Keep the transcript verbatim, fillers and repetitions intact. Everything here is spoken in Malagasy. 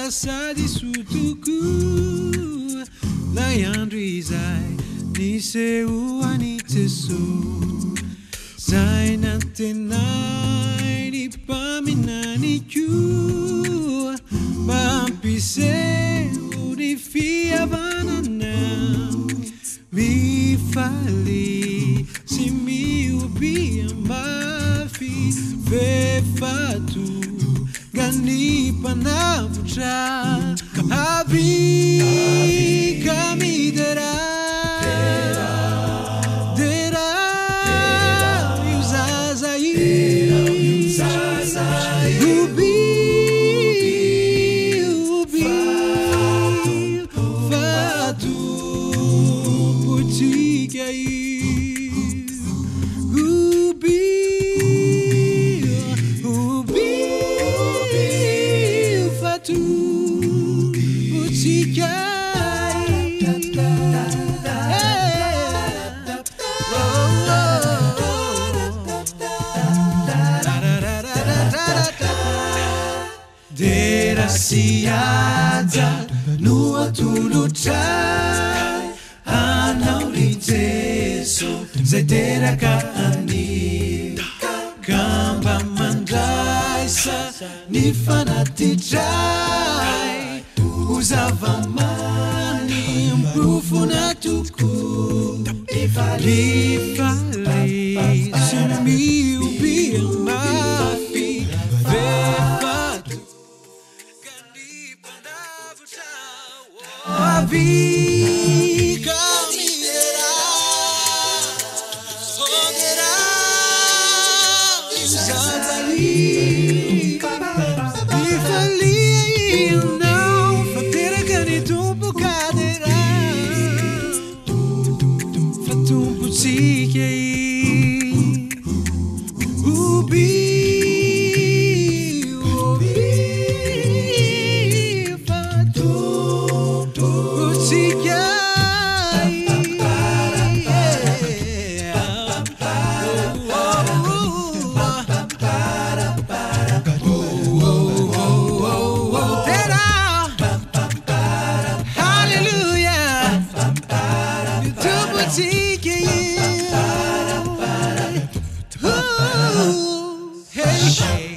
sady sotoku Layandro izay nisehoany Jesosy Zay nantenay ny mpaminany koa Mampiseho ny fihavanana Mifaly sy miompy amafy Vefato gany mpanavotra Avy kami dera Dera io zazay Ubi Ubi Fato Putika Ubi Ubi Fato Putika Dera siaja no atolotray Anao ry Jeso zay teraka ani Kamba mandraisa ny fanatitray Ho zava-many mprofona toko Ifaly sy miompy amafy Vefato gany mpanavotra Avy kami dera Dera io zazay Ifaly ianao fateraka ny tompoka dera Fatompotsika Ubi Ubi Fatompotsika Hey